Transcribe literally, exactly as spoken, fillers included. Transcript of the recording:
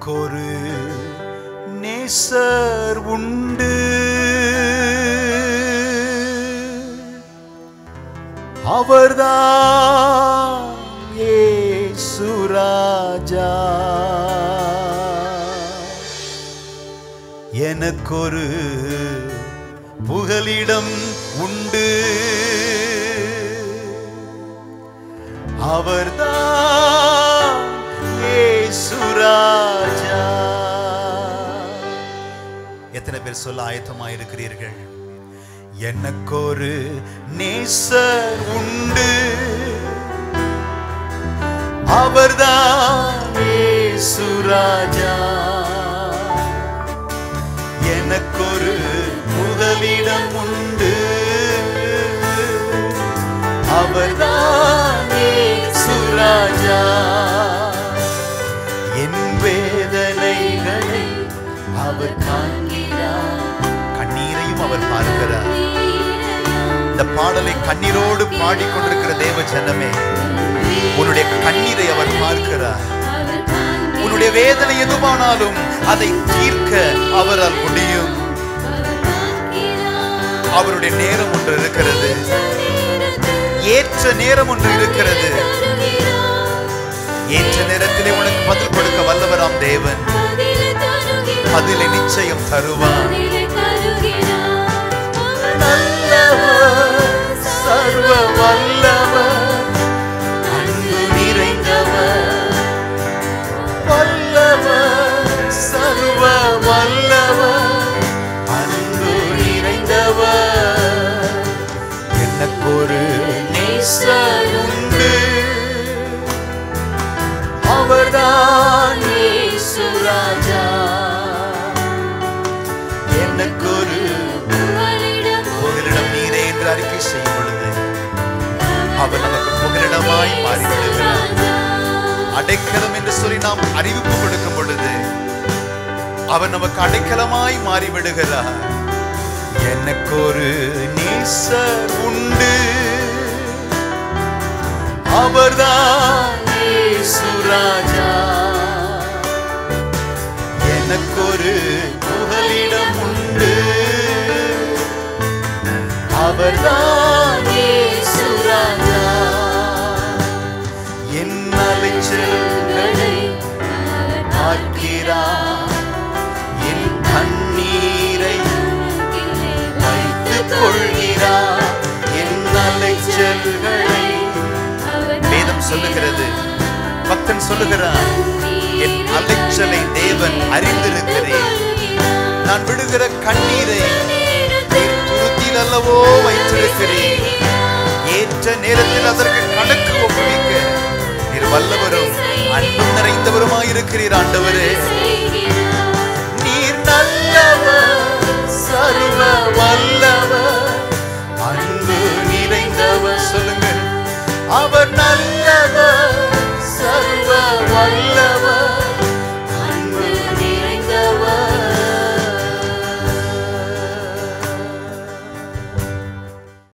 எனக்கொரு நேசர் உண்டு, அவர்தான் இயேசு ராஜா. எனக்கொரு புகலிடம் உண்டு, அவர்தான் இயேசு ராஜா. எத்தனை பேர் சொல்ல ஆயத்தமாக இருக்கிறீர்கள்? எனக்கொரு நேசர் உண்டு, அவர்தான் இயேசு ராஜா. எனக்கொரு புகலிடம் உண்டு, அவர்தான் இயேசு ராஜா. என் வேதனைகளை அவர் காண்கிறார், கண்ணீரையும் அவர் பார்க்கிறார். இந்த பாடலை கண்ணீரோடு பாடிக்கொண்டிருக்கிற தேவ ஜனமே, உன்னுடைய கண்ணீரை அவர் பார்க்கிறார். உன்னுடைய வேதனை எதுவானாலும் அதை தீர்க்க அவரால் முடியும். அவருடைய நேரம் ஒன்று இருக்கிறது, ஏற்ற நேரம் ஒன்று இருக்கிறது. ஏற்ற நேரத்திலே உனக்கு பதில் கொடுக்க வல்லவராம் தேவன் பதிலை நிச்சயம் தருவார். நல்லவர், சர்வ வல்லவர், அன்பு நிறைந்தவர், வல்லவர், சர்வ வல்லவர், அன்பு நிறைந்தவர். எனக்கொரு நேசர் உண்டு, அவர்தான் இயேசு ராஜா. எனக்கொரு புகலிடம் நீரே என்று அறிக்கை செய்யும் பொழுது அவர் நமக்கு புகலிடமாய் மாறிவிடுகிறார். அடைக்கலம் என்று சொல்லி நாம் அறிவிப்பு கொடுக்கும் பொழுது அவர் நமக்கு அடைக்கலமாய் மாறிவிடுகிறார். எனக்கொரு நேசர் உண்டு, அவர்தான் இயேசு ராஜா. எனக்கொரு புகலிடம் உண்டு, அவர்தான் இயேசு ராஜா. என் அலைச்சல்களை பார்க்கிறார், என் கண்ணீரை வைத்துக் கொள்கிறார். என் அலைச்சல்களை வேதம் சொல்லுகிறது, பக்தன் சொல்லுகிறார், என் அலைச்சலை தேவன் அறிந்திருக்கிறேன். நான் விடுகிற கண்ணீரை துருத்தியில் அல்லவோ வைத்திருக்கிறேன். ஏற்ற நேரத்தில் அதற்கு கணக்கு ஒப்புவிக்க நீர் வல்லவரும் அன்பும் நிறைந்தவருமாயிருக்கிறீர். ஆண்டவரே, நீர் நல்லவர், சர்வ வல்லவர், அன்பு நிறைந்தவர். சொல்லுங்கள், அவர் நல்லவர், சர்வ வல்லவர்,